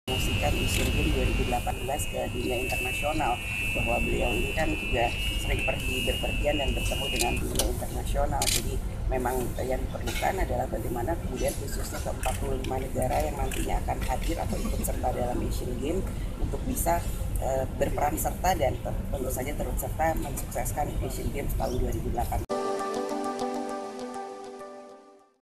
promosikan Asian Games 2018 ke dunia internasional, bahwa beliau ini kan juga sering berpergian dan bertemu dengan dunia internasional. Jadi memang yang diperlukan adalah bagaimana kemudian khususnya ke 45 negara yang nantinya akan hadir atau ikut serta dalam Asian Games untuk bisa berperan serta dan tentu saja turut serta mensukseskan Asian Games tahun 2018.